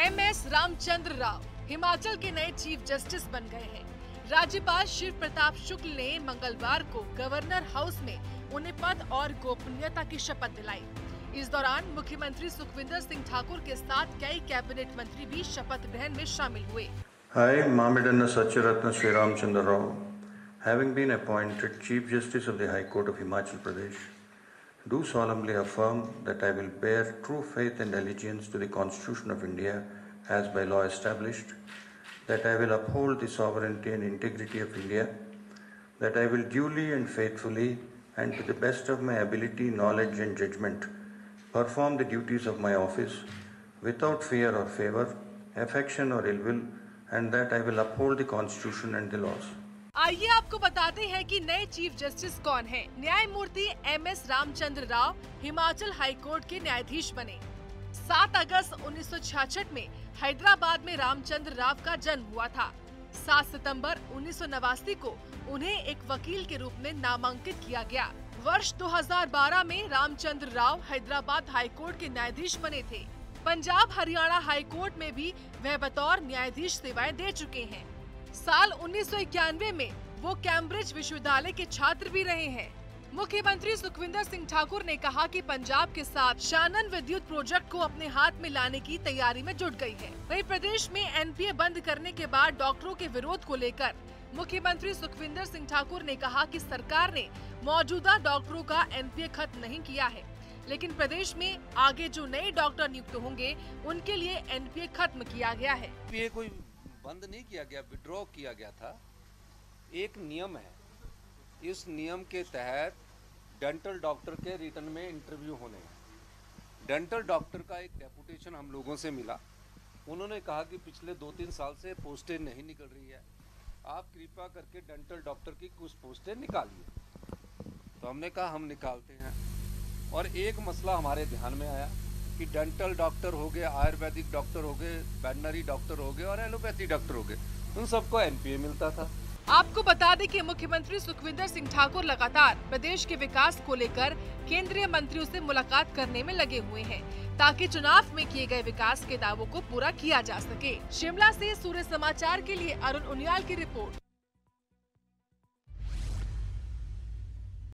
MS Ramachandra Rao Himachal के नए chief justice बन गए हैं। राज्यपाल शिव प्रताप शुक्ल ने मंगलवार को गवर्नर हाउस में उन्हें पद और गोपनीयता की शपथ दिलाई। इस दौरान मुख्यमंत्री सुखविंदर सिंह ठाकुर के साथ कई कैबिनेट मंत्री भी शपथ ग्रहण में शामिल हुए। I, Mamidanna Satyaratna Sri Ramchandra Rao, having been appointed Chief Justice of the High Court of Himachal Pradesh, do solemnly affirm that I will bear true faith and allegiance to the Constitution of India as by law established, that I will uphold the sovereignty and integrity of India, that I will duly and faithfully and to the best of my ability, knowledge and judgment perform the duties of my office without fear or favor, affection or ill will, and that I will uphold the Constitution and the laws. आइए आपको बताते हैं कि नए chief justice कौन हैं। न्यायमूर्ति M S Ramachandra Rao Himachal high court के न्यायाधीश बने। 7 अगस्त 1966 में हैदराबाद में रामचंद्र राव का जन्म हुआ था। 7 सितंबर 1989 को उन्हें एक वकील के रूप में नामांकित किया गया। वर्ष 2012 में रामचंद्र राव हैदराबाद हाई कोर्ट के न्यायाधीश बने थे। पंजाब हरियाणा हाई कोर्ट में भी वह बतौर न्यायाधीश सेवाएं दे चुके हैं। साल 1991 में वो कैम्ब्रिज विश्वविद्यालय के छात्र भी रहे हैं। मुख्यमंत्री सुखविंदर सिंह ठाकुर ने कहा कि पंजाब के साथ शानन विद्युत प्रोजेक्ट को अपने हाथ में लाने की तैयारी में जुट गई है। वहीं प्रदेश में एनपीए बंद करने के बाद डॉक्टरों के विरोध को लेकर मुख्यमंत्री सुखविंदर सिंह ठाकुर ने कहा कि सरकार ने मौजूदा डॉक्टरों का एनपीए खत्म नहीं किया है, लेकिन प्रदेश में आगे जो नए डॉक्टर नियुक्त होंगे उनके लिए एनपीए खत्म किया गया है। एनपीए कोई बंद नहीं किया गया, विड्रॉ किया गया था। एक नियम है, इस नियम के तहत डेंटल डॉक्टर के रिटर्न में इंटरव्यू होने हैं। डेंटल डॉक्टर का एक डेपुटेशन हम लोगों से मिला। उन्होंने कहा कि पिछले 2-3 साल से पोस्टें नहीं निकल रही है, आप कृपया करके डेंटल डॉक्टर की कुछ पोस्टें निकालिए। तो हमने कहा हम निकालते हैं। और एक मसला हमारे ध्यान में आया कि डेंटल डॉक्टर हो गए, आयुर्वेदिक डॉक्टर हो गए, वेटनरी डॉक्टर हो गए और एलोपैथी डॉक्टर हो गए, उन सबको एनपीए मिलता था। आपको बता दें कि मुख्यमंत्री सुखविंदर सिंह ठाकुर लगातार प्रदेश के विकास को लेकर केंद्रीय मंत्रियों से मुलाकात करने में लगे हुए हैं, ताकि चुनाव में किए गए विकास के दावों को पूरा किया जा सके। शिमला से सूर्य समाचार के लिए अरुण उनियाल की रिपोर्ट।